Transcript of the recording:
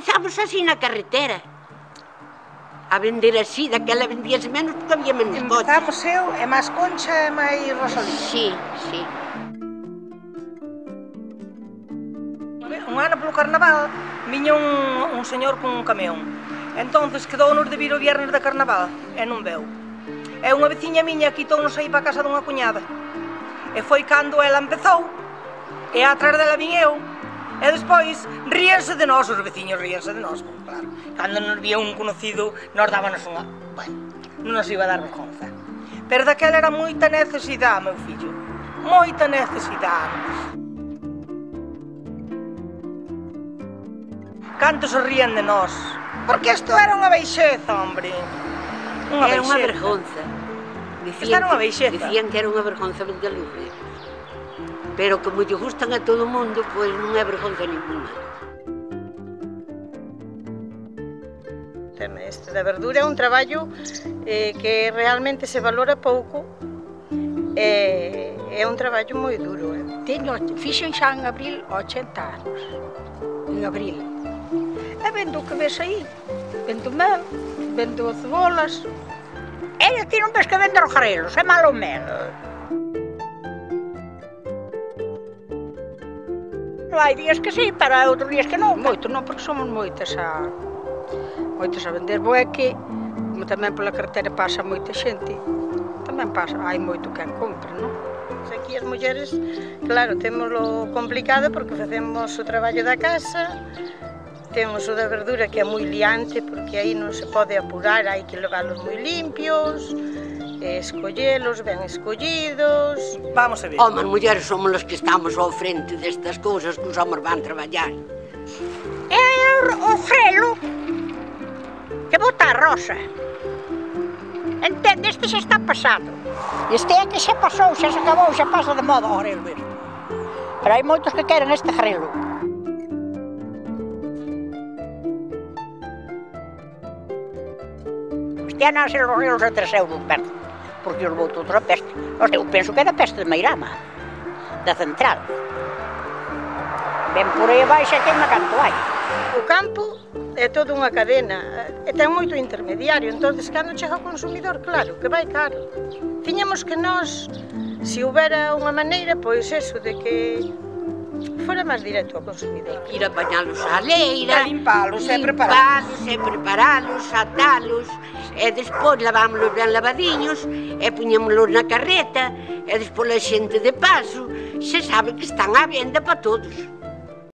empezamos así na carretera. A vender así, daquela vendíase menos porque había menos coches. Empezamos eu, e máis Concha e máis Rosalía. Sí, sí. Un ano polo carnaval viña un señor con un camión. Entonces quedounos de vir o viernes de carnaval e non veu. E unha veciña miña quitounos aí para casa dunha cuñada. E foi cando ela empezou, e atrás dela vin eu. E despois ríanse de nós, os veciños ríanse de nós, claro. Cando nos vía un conocido, nos dábanos unha... Bueno, non nos iba a dar vergonza. Pero daquela era moita necesidade, meu fillo. Moita necesidade. Canto se rían de nós. Porque isto era unha baixeza, hombre. Era unha vergonza. Dicían que era unha vergonza vender livros. Pero como lle gustan a todo o mundo, pois non é vergonza ninguna. Este da verdura é un traballo que realmente se valora pouco. É un traballo moi duro. Fixen xa en abril 80 anos. En abril. E vendo o que ves aí. Vendo mel, vendo cebolas. Eles ti non ves que vender grelos, é malo mel. Hai días que sí, para outros días que non. Moito non, porque somos moitas a vender. Bo é que, como tamén pola carretera pasa moita xente, tamén pasa, hai moito quen compra, non? Aquí as mulleres, claro, témoslo complicado porque facemos o traballo da casa, temos o da verdura que é moi liante porque aí non se pode apurar, hai que leválos moi limpios, escollelos, ben escollidos. Vamos a ver. Home, as mulleres somos as que estamos ao frente destas cousas que os homes van traballar. É o frelo que bota a rosa. Entende? Este xa está pasado. Este é que xa pasou, xa se acabou, xa pasa de moda o grelo este. Pero hai moitos que queren este grelo. Este ano van ser os grelos a 3 euros perto. Porque os botou outra peste. Eu penso que é da peste de Meirama, da central. Ven por aí abaixo e queima canto hai. O campo é toda unha cadena, e ten moito intermediario, entonces cando chega o consumidor, claro, que vai caro. Tiñamos que nós, se houbera unha maneira, pois eso, de que fora máis directo ao consumidor. Ir a bañalos á leira, limpalos e preparalos, atalos, e despois lavámolos ben lavadiños, e puñémolos na carreta, e despois a xente de paso, se sabe que están á venda para todos.